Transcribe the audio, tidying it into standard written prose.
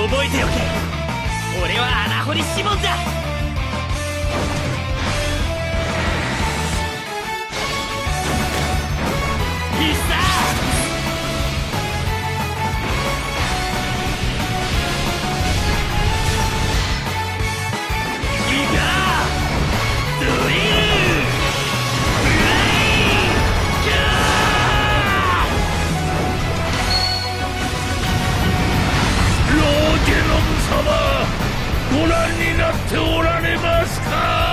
覚えておけ。俺は穴掘りシモンだ。必殺ギガドリルブレイク。 ローゲノム様、ご覧になっておられますか？